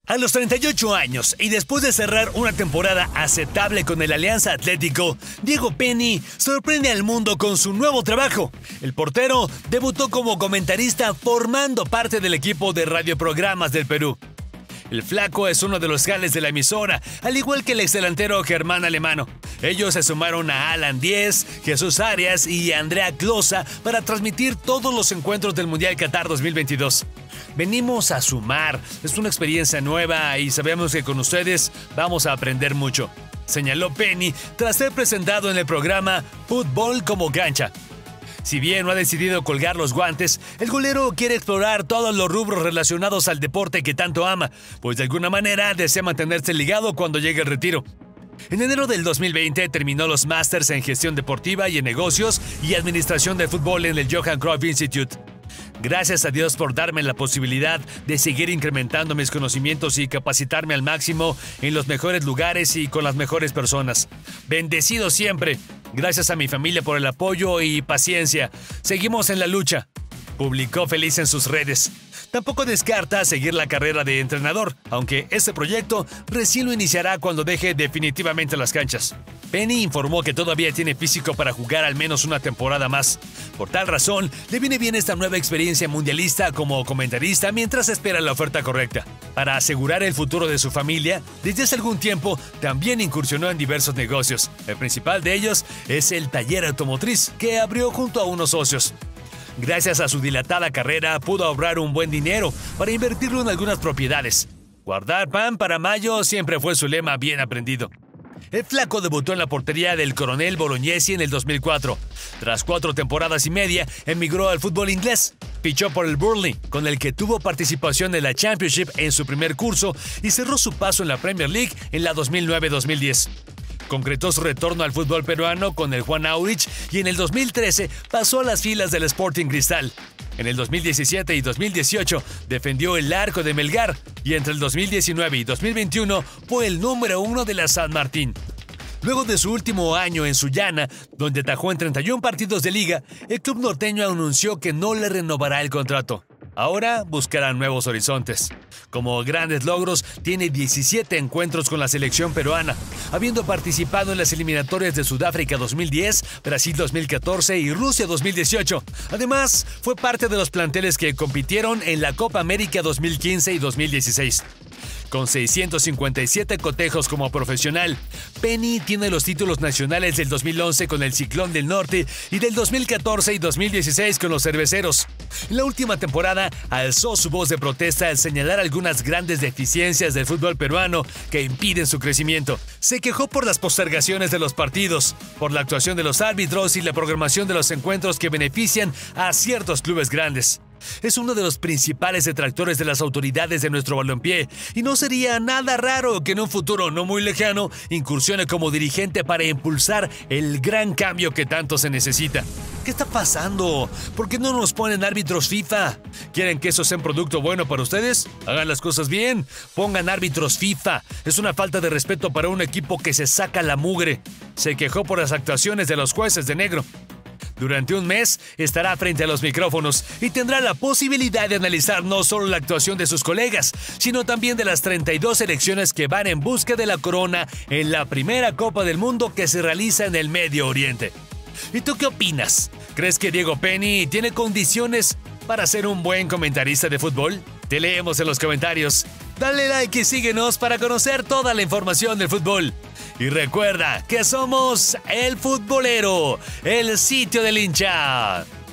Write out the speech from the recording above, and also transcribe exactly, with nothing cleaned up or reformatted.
A los treinta y ocho años y después de cerrar una temporada aceptable con el Alianza Atlético, Diego Penny sorprende al mundo con su nuevo trabajo. El portero debutó como comentarista formando parte del equipo de radioprogramas del Perú. El flaco es uno de los jales de la emisora, al igual que el exdelantero Germán Alemano. Ellos se sumaron a Alan Díez, Jesús Arias y Andrea Closa para transmitir todos los encuentros del Mundial Qatar dos mil veintidós. Venimos a sumar, es una experiencia nueva y sabemos que con ustedes vamos a aprender mucho, señaló Penny tras ser presentado en el programa Fútbol como Cancha. Si bien no ha decidido colgar los guantes, el golero quiere explorar todos los rubros relacionados al deporte que tanto ama, pues de alguna manera desea mantenerse ligado cuando llegue el retiro. En enero del dos mil veinte terminó los másters en gestión deportiva y en negocios y administración del fútbol en el Johan Cruyff Institute. Gracias a Dios por darme la posibilidad de seguir incrementando mis conocimientos y capacitarme al máximo en los mejores lugares y con las mejores personas. Bendecido siempre. Gracias a mi familia por el apoyo y paciencia. Seguimos en la lucha, publicó feliz en sus redes. Tampoco descarta seguir la carrera de entrenador, aunque este proyecto recién lo iniciará cuando deje definitivamente las canchas. Penny informó que todavía tiene físico para jugar al menos una temporada más. Por tal razón, le viene bien esta nueva experiencia mundialista como comentarista mientras espera la oferta correcta. Para asegurar el futuro de su familia, desde hace algún tiempo también incursionó en diversos negocios. El principal de ellos es el taller automotriz, que abrió junto a unos socios. Gracias a su dilatada carrera, pudo ahorrar un buen dinero para invertirlo en algunas propiedades. Guardar pan para mayo siempre fue su lema bien aprendido. El flaco debutó en la portería del Coronel Bolognesi en el dos mil cuatro. Tras cuatro temporadas y media, emigró al fútbol inglés. Fichó por el Burnley, con el que tuvo participación en la Championship en su primer curso y cerró su paso en la Premier League en la dos mil nueve dos mil diez. Concretó su retorno al fútbol peruano con el Juan Aurich y en el dos mil trece pasó a las filas del Sporting Cristal. En el dos mil diecisiete y dos mil dieciocho defendió el arco de Melgar y entre el dos mil diecinueve y dos mil veintiuno fue el número uno de la San Martín. Luego de su último año en Sullana, donde atajó en treinta y un partidos de liga, el club norteño anunció que no le renovará el contrato. Ahora buscará nuevos horizontes. Como grandes logros, tiene diecisiete encuentros con la selección peruana, habiendo participado en las eliminatorias de Sudáfrica dos mil diez, Brasil dos mil catorce y Rusia dos mil dieciocho. Además, fue parte de los planteles que compitieron en la Copa América dos mil quince y dos mil dieciséis. Con seiscientos cincuenta y siete cotejos como profesional, Penny tiene los títulos nacionales del dos mil once con el Ciclón del Norte y del dos mil catorce y dos mil dieciséis con los Cerveceros. En la última temporada, alzó su voz de protesta al señalar algunas grandes deficiencias del fútbol peruano que impiden su crecimiento. Se quejó por las postergaciones de los partidos, por la actuación de los árbitros y la programación de los encuentros que benefician a ciertos clubes grandes. Es uno de los principales detractores de las autoridades de nuestro balompié y no sería nada raro que en un futuro no muy lejano incursione como dirigente para impulsar el gran cambio que tanto se necesita. ¿Qué está pasando? ¿Por qué no nos ponen árbitros FIFA? ¿Quieren que eso sea un producto bueno para ustedes? Hagan las cosas bien. Pongan árbitros FIFA. Es una falta de respeto para un equipo que se saca la mugre. Se quejó por las actuaciones de los jueces de negro. Durante un mes estará frente a los micrófonos y tendrá la posibilidad de analizar no solo la actuación de sus colegas, sino también de las treinta y dos selecciones que van en busca de la corona en la primera Copa del Mundo que se realiza en el Medio Oriente. ¿Y tú qué opinas? ¿Crees que Diego Penny tiene condiciones para ser un buen comentarista de fútbol? Te leemos en los comentarios. Dale like y síguenos para conocer toda la información del fútbol. Y recuerda que somos El Futbolero, el sitio del hincha.